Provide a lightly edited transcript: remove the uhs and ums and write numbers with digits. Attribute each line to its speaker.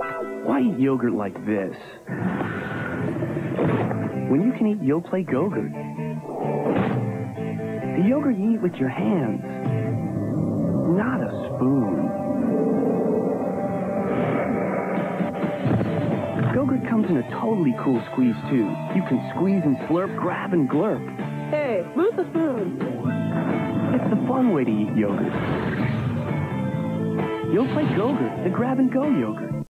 Speaker 1: Why eat yogurt like this when you can eat Yoplait GoGurt? The yogurt you eat with your hands, not a spoon. GoGurt comes in a totally cool squeeze, too. You can squeeze and slurp, grab and glurp.
Speaker 2: Hey, move the spoon.
Speaker 1: It's the fun way to eat yogurt. Yoplait GoGurt, the grab-and-go yogurt.